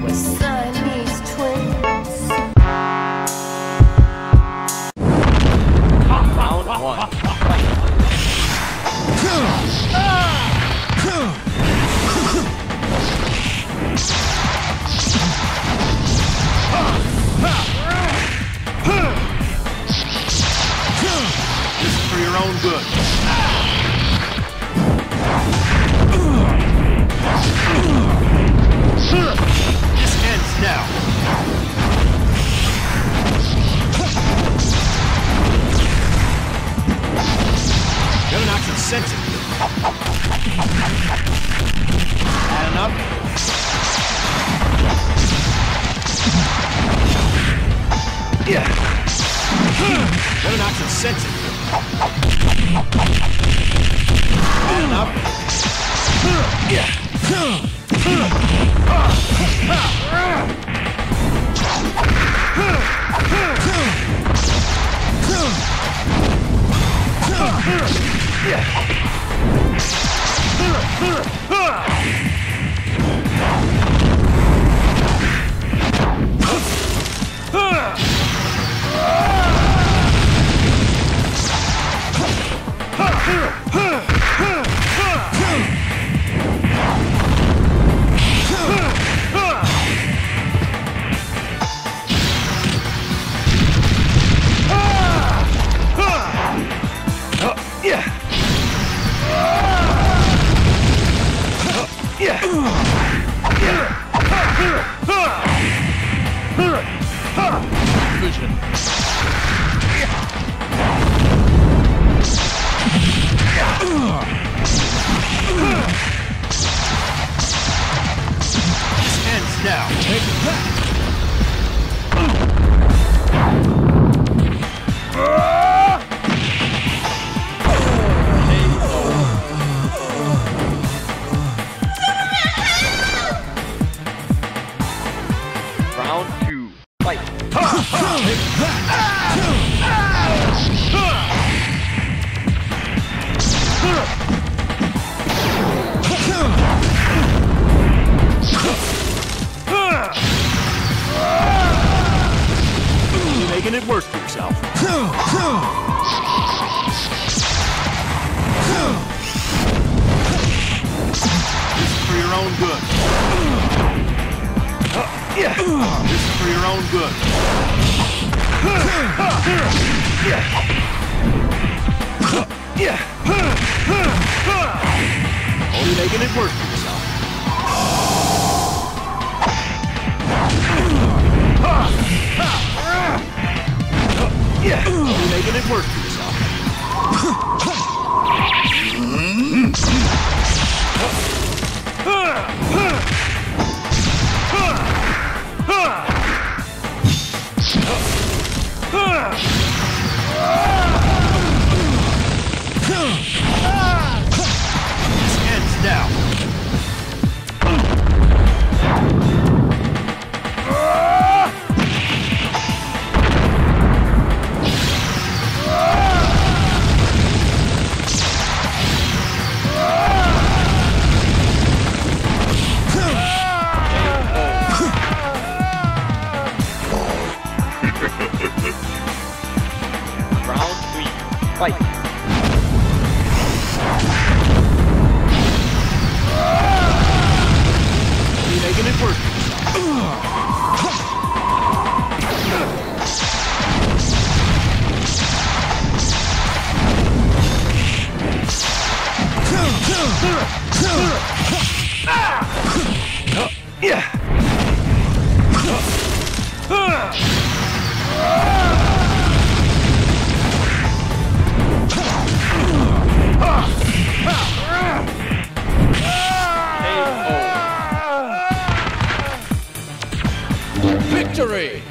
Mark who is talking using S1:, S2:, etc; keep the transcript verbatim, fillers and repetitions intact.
S1: Siamese twins.
S2: Round one.
S3: This is for your own good. This ends now. Gotta knock some sense into it. Had enough? Yeah. Gotta knock some sense into it. Had enough? Yeah. Vision. This ends now. Take that.
S2: Round two. Fight.
S3: You're making it worse for yourself. This is for your own good. Yeah. This is for your own good. Yeah. Yeah. Only making it worse for yourself. Yeah. Only making it worse for yourself. This ends now.
S2: Round three. Fight.
S3: You're making it worse for yourself. Yeah.
S4: Victory!